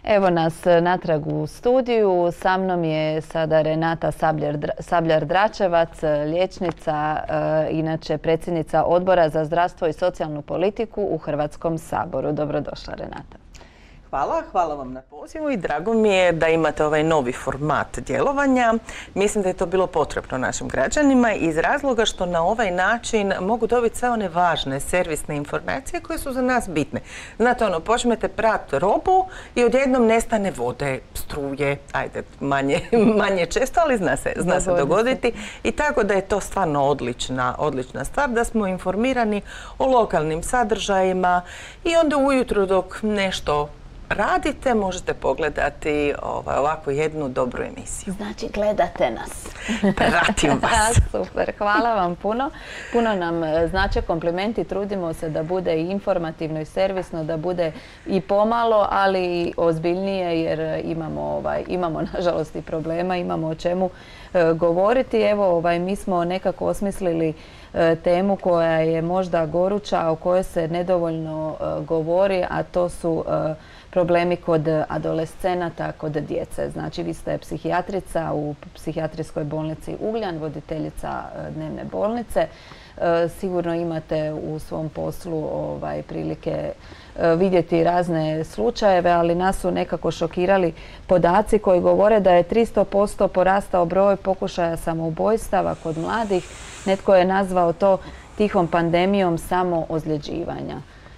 Evo nas natrag u studiju. Sa mnom je sada Renata Sabljar-Dračevac, liječnica, inače predsjednica Odbora za zdravstvo i socijalnu politiku u Hrvatskom saboru. Dobrodošla, Renata. Hvala vam na pozivu i drago mi je da imate ovaj novi format djelovanja. Mislim da je to bilo potrebno našim građanima iz razloga što na ovaj način mogu dobiti sve one važne servisne informacije koje su za nas bitne. Znate, počnete prati robu i odjednom nestane vode, struje, ajde, manje često, ali zna se dogoditi. I tako da je to stvarno odlična stvar, da smo informirani o lokalnim sadržajima i onda ujutro dok nešto radite, možete pogledati ovakvu jednu dobru emisiju. Znači, gledate nas. Pratim vas. Super, hvala vam puno. Puno nam znače komplimenti, trudimo se da bude i informativno i servisno, da bude i pomalo, ali i ozbiljnije jer imamo nažalost i problema, imamo o čemu govoriti. Evo, mi smo nekako osmislili temu koja je možda goruća, o kojoj se nedovoljno govori, a to su problemi kod adolescenata, kod djece. Znači, vi ste psihijatrica u psihijatrijskoj bolnici Ugljan, voditeljica dnevne bolnice. Sigurno imate u svom poslu prilike vidjeti razne slučajeve, ali nas su nekako šokirali podaci koji govore da je 300% porastao broj pokušaja samoubojstava kod mladih. Netko je nazvao to tihom pandemijom samoozljeđivanja.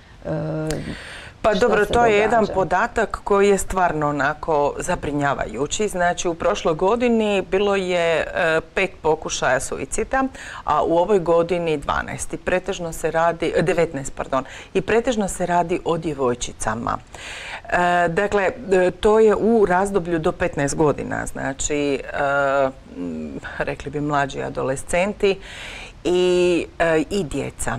Pa dobro, to je jedan podatak koji je stvarno onako zabrinjavajući. Znači, u prošloj godini bilo je 5 pokušaja suicida, a u ovoj godini 12. I pretežno se radi, 19, pardon. I pretežno se radi o djevojčicama. Dakle, to je u razdoblju do 15 godina. Znači, rekli bi mlađi adolescenti i djeca.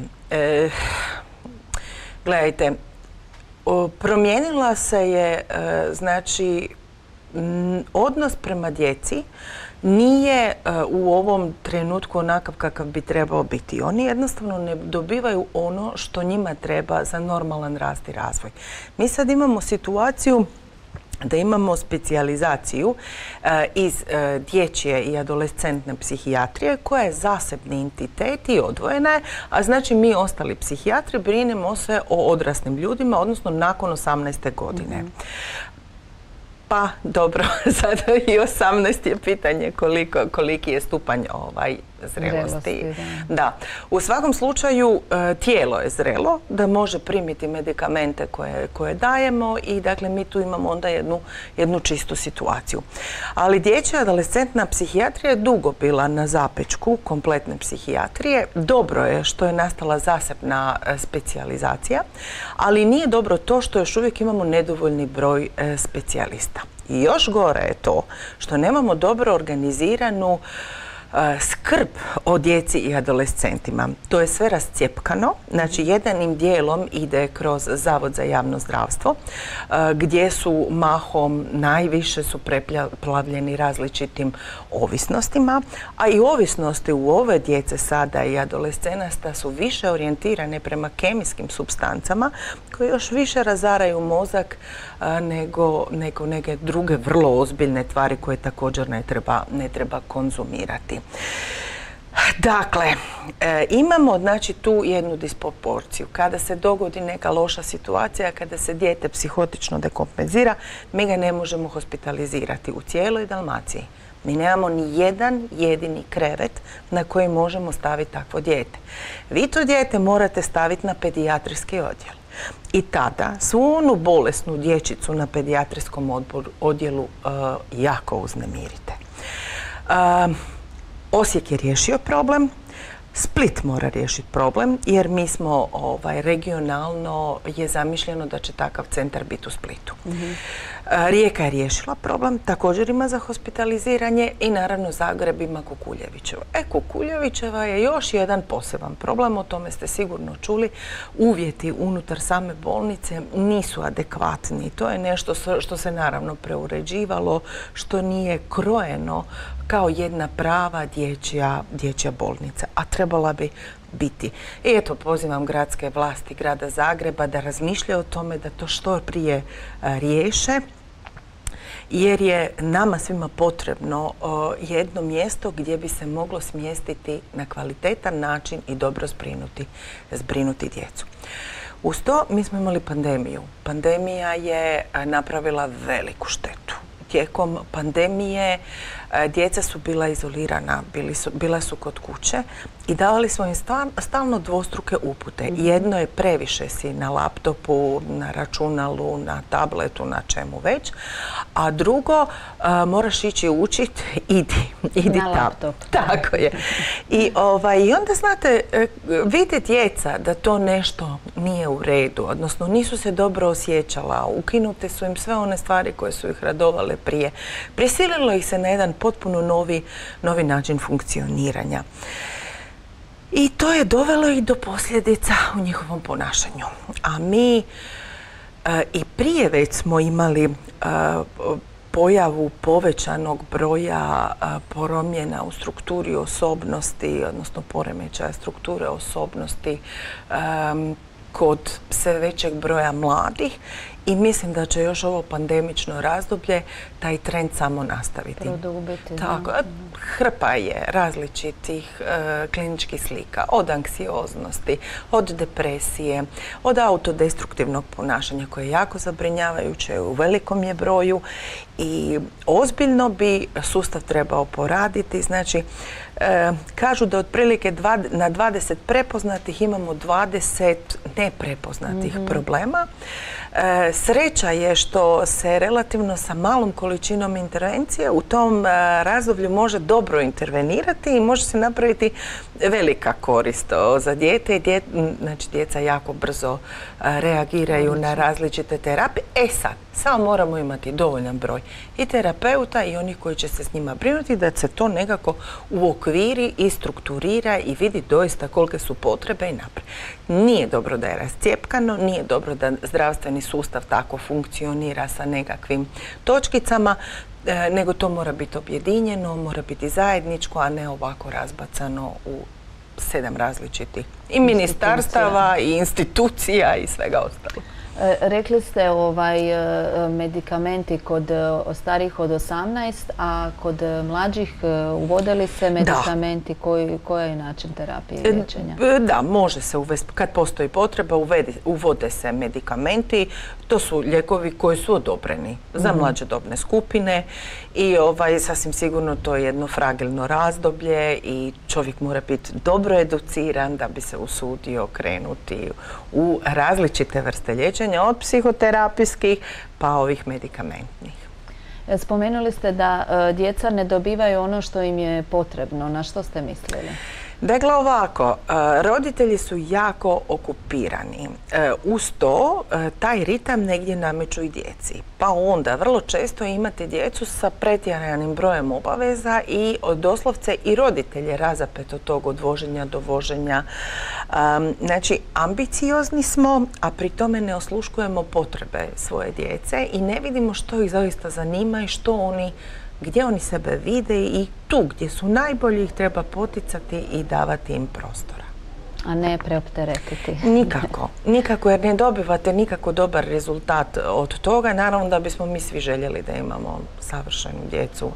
Gledajte, promijenila se je, znači, odnos prema djeci nije u ovom trenutku onakav kakav bi trebao biti. Oni jednostavno ne dobivaju ono što njima treba za normalan rast i razvoj. Mi sad imamo situaciju da imamo specijalizaciju iz dječje i adolescentne psihijatrije koja je zasebni entitet i odvojena je, a znači mi ostali psihijatri brinemo se o odraslim ljudima, odnosno nakon 18. godine. Pa dobro, sada i 18 je pitanje koliki je stupanj zrelosti. Da. U svakom slučaju tijelo je zrelo da može primiti medikamente koje dajemo i dakle mi tu imamo onda jednu čistu situaciju. Ali dječja adolescentna psihijatrija je dugo bila na zapečku kompletne psihijatrije. Dobro je što je nastala zasebna specijalizacija, ali nije dobro to što još uvijek imamo nedovoljni broj specijalista. I još gore je to što nemamo dobro organiziranu skrb o djeci i adolescentima. To je sve rascjepkano, znači jednim dijelom ide kroz Zavod za javno zdravstvo, gdje su mahom najviše su preplavljeni različitim ovisnostima, a i ovisnosti u ove djece sada i adolescenasta su više orijentirane prema kemijskim supstancama koje još više razaraju mozak nego neke druge vrlo ozbiljne tvari koje također ne treba konzumirati. Dakle, imamo znači tu jednu disproporciju. Kada se dogodi neka loša situacija, kada se dijete psihotično dekompenzira, mi ga ne možemo hospitalizirati u cijeloj Dalmaciji. Mi nemamo ni jedan jedini krevet na koji možemo staviti takvo dijete. Vi to dijete morate staviti na pedijatrijski odjel. I tada svu onu bolesnu dječicu na pedijatrijskom odjelu jako uznemirite. Osijek je riješio problem, Split mora riješiti problem jer mi smo regionalno je zamišljeno da će takav centar biti u Splitu. Rijeka je riješila problem, također ima za hospitaliziranje i naravno Zagreb ima Kukuljevićeva. Kukuljevićeva je još jedan poseban problem, o tome ste sigurno čuli. Uvjeti unutar same bolnice nisu adekvatni. To je nešto što se naravno preuređivalo, što nije krojeno kao jedna prava dječja bolnica, a trebala bi biti. I eto, pozivam gradske vlasti grada Zagreba da razmišljaju o tome da to što prije riješe jer je nama svima potrebno jedno mjesto gdje bi se moglo smjestiti na kvalitetan način i dobro zbrinuti djecu. Uz to mi smo imali pandemiju. Pandemija je napravila veliku štetu. Tijekom pandemije djeca su bila izolirana, bila su kod kuće i davali smo im stalno dvostruke upute. Jedno je previše si na laptopu, na računalu, na tabletu, na čemu već, a drugo moraš ići učiti, idi na laptop. Tako je. I onda znate, vide djeca da to nešto nije u redu, odnosno nisu se dobro osjećala, ukinute su im sve one stvari koje su ih radovale prije. Prisililo ih se na jedan potpuno novi način funkcioniranja. I to je dovelo ih do posljedica u njihovom ponašanju. A mi i prije već smo imali pojavu povećanog broja promjena u strukturi osobnosti, odnosno poremećaja strukture osobnosti kod sve većeg broja mladih i mislim da će još ovo pandemično razdoblje taj trend samo nastaviti. Produbiti. Tako, hrpa je različitih kliničkih slika, od anksioznosti, od depresije, od autodestruktivnog ponašanja koje je jako zabrinjavajuće, u velikom je broju i ozbiljno bi sustav trebao poraditi. Znači, kažu da otprilike na 20 prepoznatih imamo 20 neprepoznatih problema. Sreća je što se relativno sa malom količinom intervencije u tom razdoblju može dobro intervenirati i može se napraviti velika korist za dijete. Znači, djeca jako brzo reagiraju na različite terapije. Samo moramo imati dovoljan broj i terapeuta i onih koji će se s njima brinuti da se to nekako uokviri i strukturira i vidi doista kolike su potrebe i naprijed. Nije dobro da je rascjepkano, nije dobro da zdravstveni sustav tako funkcionira sa nekakvim točkicama, nego to mora biti objedinjeno, mora biti zajedničko, a ne ovako razbacano u 7 različitih i ministarstava i institucija i svega ostalog. Rekli ste medikamenti kod starijih od 18, a kod mlađih uvodili se medikamenti, koji je način terapije i liječenja? Da, može se uvesti, kad postoji potreba, uvode se medikamenti. To su lijekovi koji su odobreni za mlađe dobne skupine i sasvim sigurno to je jedno fragilno razdoblje i čovjek mora biti dobro educiran da bi se usudio krenuti u različite vrste liječenja, od psihoterapijskih pa ovih medikamentnih. Spomenuli ste da djeca ne dobivaju ono što im je potrebno. Na što ste mislili? Dakle, ovako, roditelji su jako okupirani. Uz to, taj ritam negdje nameću i djeci. Pa onda, vrlo često imate djecu sa pretjeranim brojem obaveza i doslovce i roditelje razapet od tog odvoženja, dovoženja. Znači, ambiciozni smo, a pri tome ne osluškujemo potrebe svoje djece i ne vidimo što ih zaista zanima i gdje oni sebe vide i tu gdje su najbolji ih treba poticati i davati im prostora. A ne preopteretiti. Nikako, jer ne dobivate nikako dobar rezultat od toga. Naravno da bismo mi svi željeli da imamo savršenu djecu.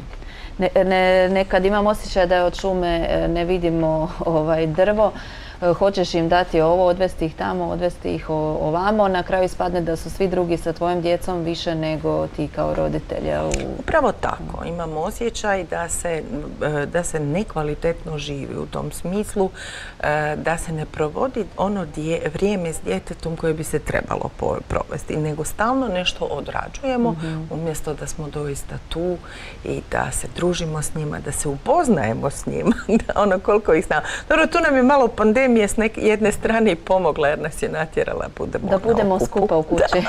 Nekad imam osjećaj da od šume ne vidimo drvo. Hoćeš im dati ovo, odvesti ih tamo, odvesti ih ovamo, na kraju ispadne da su svi drugi sa tvojom djecom više nego ti kao roditelja. Upravo tako. Imamo osjećaj da se nekvalitetno živi u tom smislu, da se ne provodi ono vrijeme s djetetom koje bi se trebalo provesti, nego stalno nešto odrađujemo umjesto da smo doista tu i da se družimo s njima, da se upoznajemo s njima, da koliko ih znamo. Dobro, tu nam je malo pandemija s jedne strane i pomogla jer nas je natjerala da budemo skupa u kući.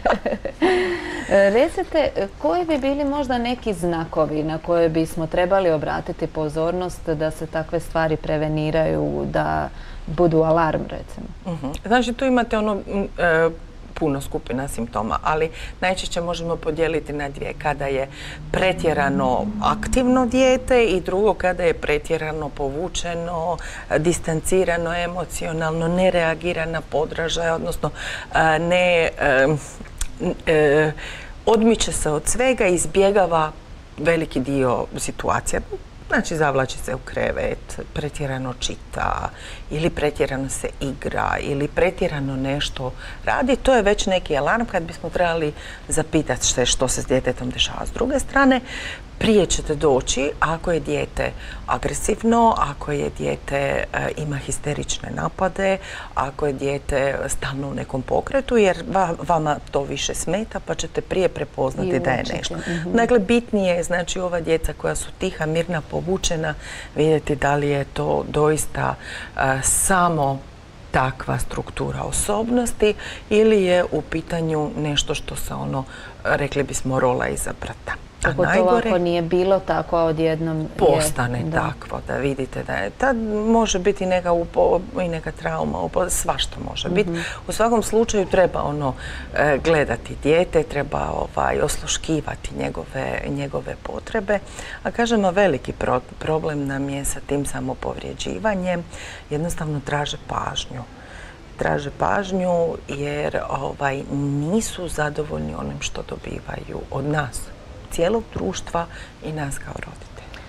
Recite, koji bi bili možda neki znakovi na koje bismo trebali obratiti pozornost da se takve stvari preveniraju, da budu alarm, recimo? Znači, tu imate puno skupina simptoma, ali najčešće možemo podijeliti na dvije. Kada je pretjerano aktivno dijete i drugo kada je pretjerano povučeno, distancirano emocionalno, ne reagira na podražaje, odnosno odmiče se od svega, izbjegava veliki dio situacija. Znači, zavlači se u krevet, pretjerano čita ili pretjerano se igra ili pretjerano nešto radi. To je već neki alarm kad bismo trebali zapitati se što se s djetetom dešava. S druge strane, prije ćete doći ako je dijete agresivno, ako je dijete ima histerične napade, ako je dijete stalno u nekom pokretu, jer vama to više smeta, pa ćete prije prepoznati da je nešto. Dakle, bitnije je, znači, ova djeca koja su tiha, mirna, povučena, vidjeti da li je to doista samo takva struktura osobnosti ili je u pitanju nešto što se rekli bismo, rola iza brata. Pogotovo ako nije bilo tako, a odjednom postane takvo, da vidite da je. Tad može biti i neka trauma, svašta može biti. U svakom slučaju treba gledati dijete, treba osluškivati njegove potrebe. A kažemo, veliki problem nam je sa tim samopovrijeđivanjem. Jednostavno traže pažnju. Traže pažnju jer nisu zadovoljni onim što dobivaju od nas, cijelog društva i nas kao roditelji.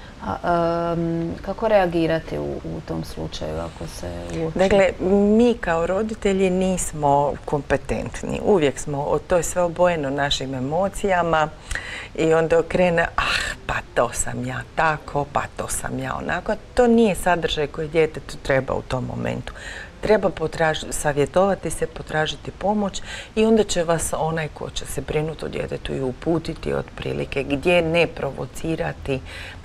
Kako reagirati u tom slučaju ako se uoči? Dakle, mi kao roditelji nismo kompetentni. Uvijek smo, to je sve obojeno našim emocijama i onda krene, pa to sam ja tako, pa to sam ja onako. To nije sadržaj koji djetetu treba u tom momentu. Treba savjetovati se, potražiti pomoć i onda će vas onaj ko će se brinuti o djetetu i uputiti otprilike gdje ne provocirati.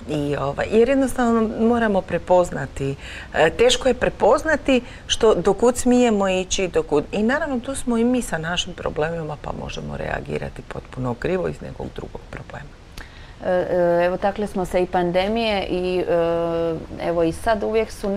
Jer jednostavno moramo prepoznati. Teško je prepoznati dokud smijemo ići, i naravno tu smo i mi sa našim problemima, pa možemo reagirati potpuno krivo iz nekog drugog problema. Evo, takli smo se i pandemije i evo i sad uvijek su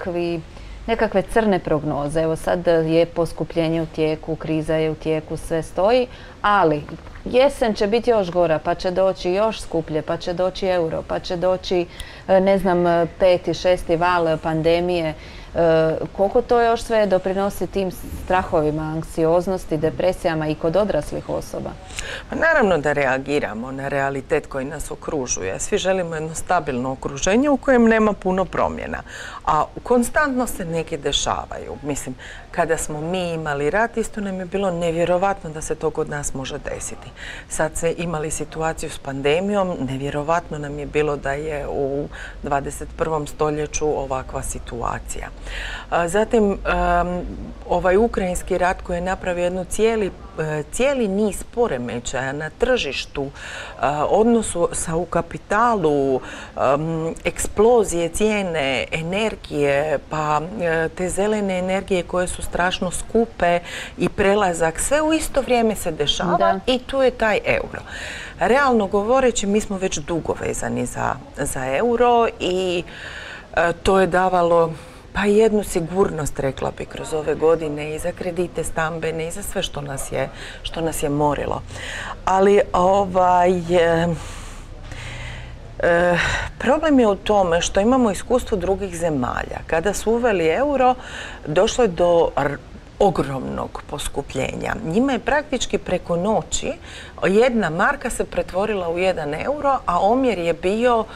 nekakve crne prognoze. Evo sad je poskupljenje u tijeku, kriza je u tijeku, sve stoji, ali jesen će biti još gora, pa će doći još skuplje, pa će doći euro, pa će doći, ne znam, 5. i 6. val pandemije. Koliko to još sve doprinosi tim strahovima, anksioznosti, depresijama i kod odraslih osoba? Pa naravno da reagiramo na realitet koji nas okružuje. Svi želimo jedno stabilno okruženje u kojem nema puno promjena. A konstantno se neke dešavaju. Mislim, kada smo mi imali rat, isto nam je bilo nevjerovatno da se to kod nas može desiti. Sad se imali situaciju s pandemijom, nevjerovatno nam je bilo da je u 21. stoljeću ovakva situacija. Zatim, ovaj ukrajinski rat koji je napravio jednu cijeli niz poremećaja na tržištu, odnosu u kapitalu, eksplozije cijene energije, pa te zelene energije koje su strašno skupe i prelazak, sve u isto vrijeme se dešava i tu je taj euro. Realno govoreći, mi smo već dugo vezani za euro i to je davalo pa jednu sigurnost, rekla bi, kroz ove godine i za kredite stambene i za sve što nas je morilo. Ali problem je u tome što imamo iskustvo drugih zemalja. Kada su uveli euro, došlo je do ogromnog poskupljenja. Njima je praktički preko noći 1 marka se pretvorila u 1 euro, a omjer je bio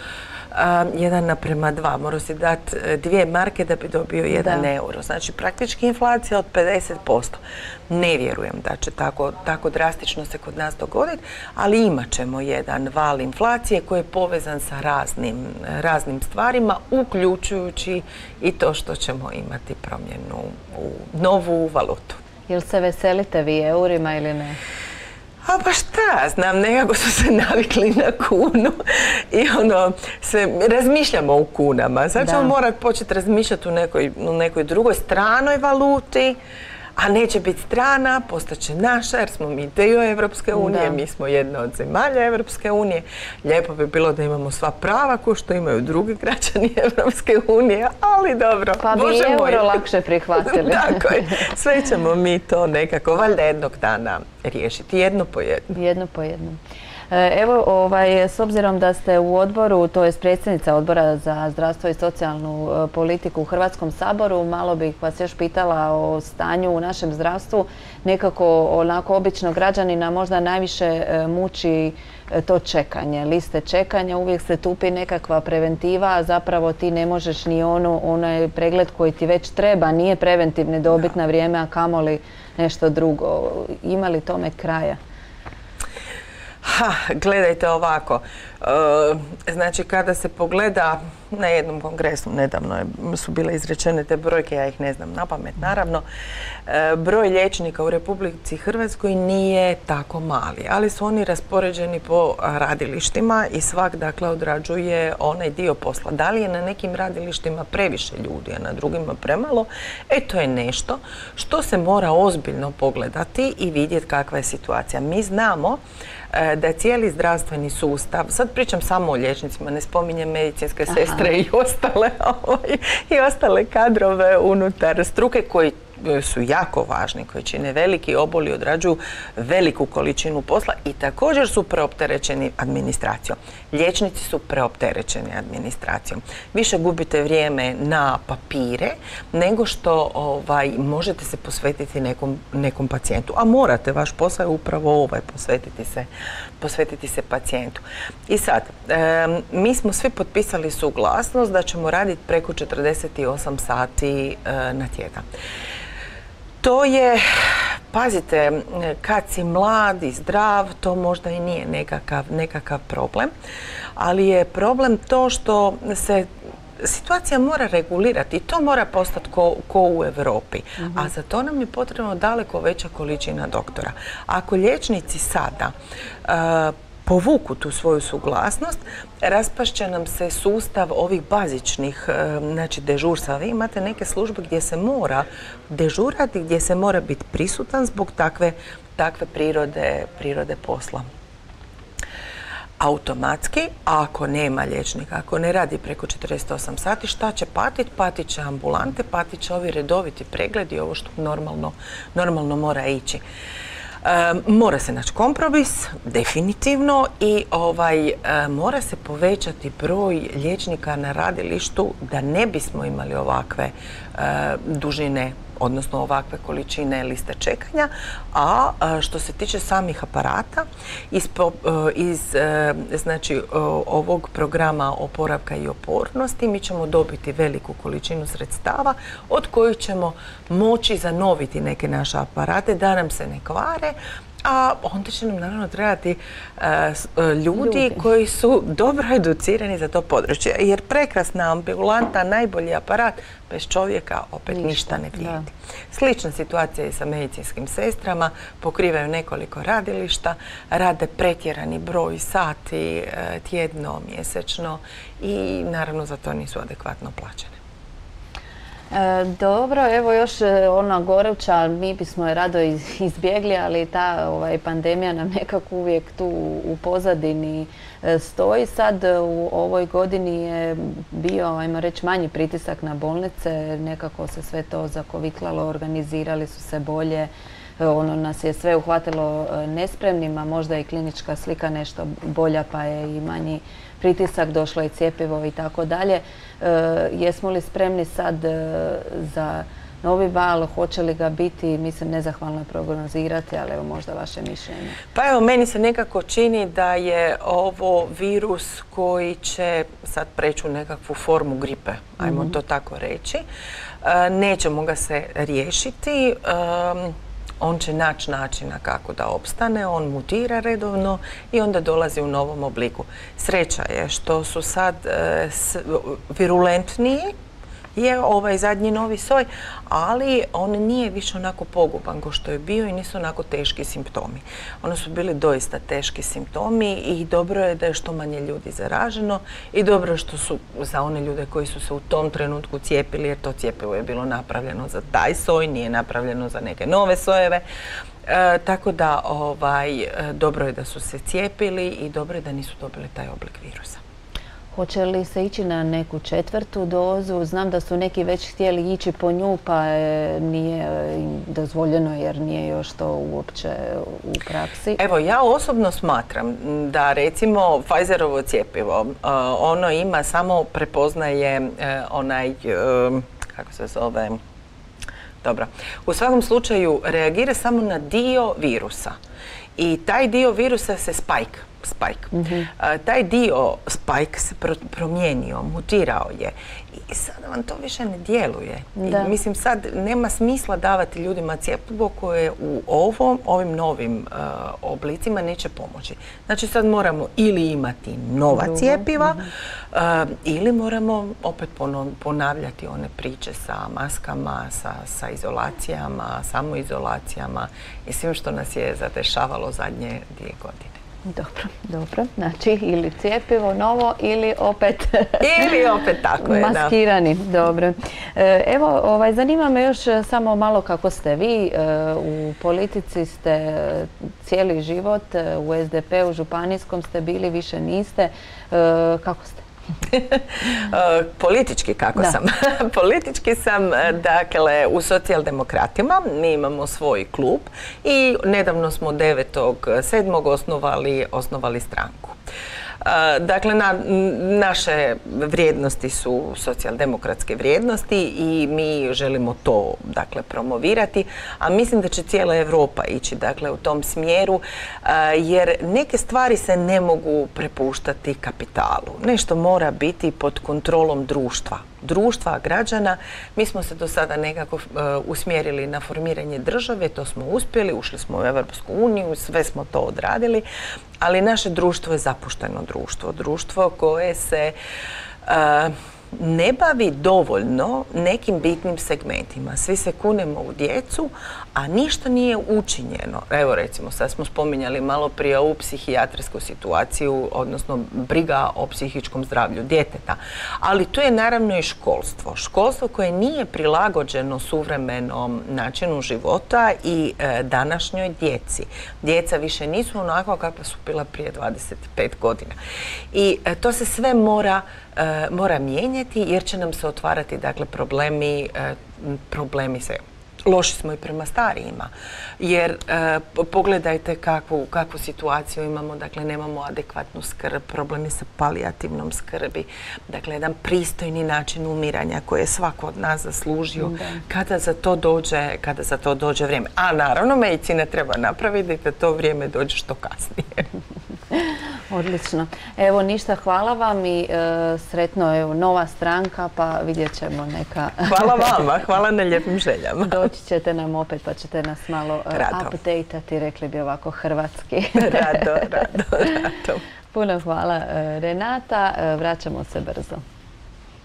1:2. Morao si dati 2 marke da bi dobio 1 euro. Znači, praktički inflacija od 50%. Ne vjerujem da će tako drastično se kod nas dogoditi, ali imat ćemo jedan val inflacije koji je povezan sa raznim stvarima, uključujući i to što ćemo imati promjenu u novu valutu. Jel se veselite vi eurima ili ne? A pa šta, znam, nekako su se navikli na kunu i razmišljamo u kunama. Sad ćemo morati početi razmišljati u nekoj drugoj stranoj valuti, a neće biti strana, postaće naša jer smo mi dio Evropske unije, mi smo jedna od zemalja Evropske unije. Lijepo bi bilo da imamo sva prava kao što imaju drugi građani Evropske unije, ali dobro. Pa bi euro lakše prihvatili. Tako je. Sve ćemo mi to nekako valjda jednog dana riješiti, jedno po jedno. Jedno po jedno. Evo, s obzirom da ste u odboru, to je predsjednica odbora za zdravstvo i socijalnu politiku u Hrvatskom saboru, malo bih vas još pitala o stanju u našem zdravstvu. Nekako, onako, obično građanina možda najviše muči to čekanje, liste čekanja, uvijek se tupi nekakva preventiva, a zapravo ti ne možeš ni onaj pregled koji ti već treba, nije preventivni dobiti na vrijeme, a kamoli nešto drugo. Ima li tome kraja? Gledajte ovako, znači kada se pogleda na jednom kongresu, nedavno su bile izrečene te brojke, ja ih ne znam napamet naravno, broj liječnika u Republici Hrvatskoj nije tako mali, ali su oni raspoređeni po radilištima i svak dakle odrađuje onaj dio posla. Da li je na nekim radilištima previše ljudi, a na drugima premalo, to je nešto što se mora ozbiljno pogledati i vidjeti kakva je situacija. Mi znamo da cijeli zdravstveni sustav, sad pričam samo o liječnicima, ne spominjem medicinske sestre i ostale kadrove unutar struke koji su jako važni, koji čine veliki obol i odrađuju veliku količinu posla i također su preopterećeni administracijom. Liječnici su preopterećeni administracijom. Više gubite vrijeme na papire nego što možete se posvetiti nekom pacijentu. A morate, vaš posao je upravo posvetiti se pacijentu. I sad, mi smo svi potpisali suglasnost da ćemo raditi preko 48 sati na tjedan. To je, pazite, kad si mlad i zdrav, to možda i nije nekakav problem, ali je problem to što se situacija mora regulirati i to mora postati ko u Europi. A za to nam je potrebno daleko veća količina doktora. Ako liječnici sada povuku tu svoju suglasnost, raspašće nam se sustav ovih bazičnih dežurstva. Vi imate neke službe gdje se mora dežurati, gdje se mora biti prisutan zbog takve prirode posla. Automatski, ako nema liječnika, ako ne radi preko 48 sati, šta će patiti? Patit će ambulante, patit će ovi redoviti pregledi, ovo što normalno mora ići. Mora se naći kompromis, definitivno, i mora se povećati broj liječnika na radilištu da ne bismo imali ovakve dužine, odnosno ovakve količine liste čekanja. A što se tiče samih aparata, iz ovog programa oporavka i otpornosti mi ćemo dobiti veliku količinu sredstava od kojih ćemo moći zanoviti neke naše aparate da nam se ne kvare, a onda će nam naravno trebati ljudi koji su dobro educirani za to područje. Jer prekrasna ambulanta, najbolji aparat, bez čovjeka opet ništa ne vrijedi. Slična situacija je i sa medicinskim sestrama, pokrivaju nekoliko radilišta, rade pretjerani broj sati tjedno, mjesečno i naravno za to nisu adekvatno plaćene. Dobro, evo još ona goruća, mi bismo je rado izbjegli, ali ta pandemija nam nekako uvijek tu u pozadini stoji. Sad u ovoj godini je bio, ajmo reći, manji pritisak na bolnice, nekako se sve to zakovitlalo, organizirali su se bolje. Ono nas je sve uhvatilo nespremnima, možda i klinička slika nešto bolja, pa je i manji pritisak, došlo i cjepivo i tako dalje. Jesmo li spremni sad za novi val, hoće li ga biti, mislim, nezahvalno je prognozirati, ali evo možda vaše mišljenje. Pa evo, meni se nekako čini da je ovo virus koji će sad preći u nekakvu formu gripe, ajmo to tako reći. Nećemo ga se riješiti. On će naći načina kako da opstane, on mutira redovno i onda dolazi u novom obliku. Sreća je što su sad virulentniji, je ovaj zadnji novi soj, ali on nije više onako poguban kao što je bio i nisu onako teški simptomi. Ono su bili doista teški simptomi i dobro je da je što manje ljudi zaraženo i dobro je što su za one ljude koji su se u tom trenutku cijepili, jer to cjepivo je bilo napravljeno za taj soj, nije napravljeno za neke nove sojeve. Tako da dobro je da su se cijepili i dobro je da nisu dobili taj oblik virusa. Hoće li se ići na neku 4. dozu? Znam da su neki već htjeli ići po nju, pa nije im dozvoljeno jer nije još to uopće u praksi. Evo, ja osobno smatram da recimo Pfizerovo cjepivo, ono ima samo prepoznaje onaj, kako se zove, dobro. U svakom slučaju reagira samo na dio virusa i taj dio virusa se spike. Taj dio spike se promijenio, mutirao je i sada vam to više ne djeluje. I, mislim, sad nema smisla davati ljudima cjepivo koje u ovim novim oblicima neće pomoći. Znači sad moramo ili imati nova cjepiva ili moramo opet ponavljati one priče sa maskama, sa izolacijama, samoizolacijama i svim što nas je zadešavalo zadnje 2 godine. Dobro. Znači, ili cjepivo novo ili opet... Ili opet tako je, maskirani, dobro. Evo, zanima me još samo malo kako ste vi. U politici ste cijeli život, u SDP-u, županijskom ste bili, više niste. Kako ste? Politički kako sam? Politički sam, dakle, u Socijaldemokratima. Mi imamo svoj klub i nedavno smo 9.7. osnovali stranku. Dakle, naše vrijednosti su socijaldemokratske vrijednosti i mi želimo to, dakle, promovirati, a mislim da će cijela Europa ići, dakle, u tom smjeru, jer neke stvari se ne mogu prepuštati kapitalu. Nešto mora biti pod kontrolom društva, građana. Mi smo se do sada nekako usmjerili na formiranje države, to smo uspjeli, ušli smo u Europsku uniju, sve smo to odradili, ali naše društvo je zapušteno društvo koje se ne bavi dovoljno nekim bitnim segmentima. Svi se kunemo u djecu, a ništa nije učinjeno. Evo recimo, sad smo spominjali malo prije ovu psihijatrijsku situaciju, odnosno briga o psihičkom zdravlju djeteta. Ali tu je naravno i školstvo. Školstvo koje nije prilagođeno suvremenom načinu života i današnjoj djeci. Djeca više nisu onako kakva su bila prije 25 godina. I to se sve mora mijenjati jer će nam se otvarati, dakle, problemi se. Loši smo i prema starijima, jer pogledajte kakvu situaciju imamo, dakle nemamo adekvatnu skrb, problemi sa palijativnom skrbi, dakle jedan pristojni način umiranja koji je svako od nas zaslužio kada za to dođe vrijeme. A naravno medicina treba napraviti da to vrijeme dođe što kasnije. Odlično. Evo, ništa, hvala vam i sretno, nova stranka, pa vidjet ćemo neka... Hvala vama, hvala na lijepim željama. Doći ćete nam opet, pa ćete nas malo updateati, rekli bi ovako hrvatski. Rado. Puno hvala, Renata. Vraćamo se brzo.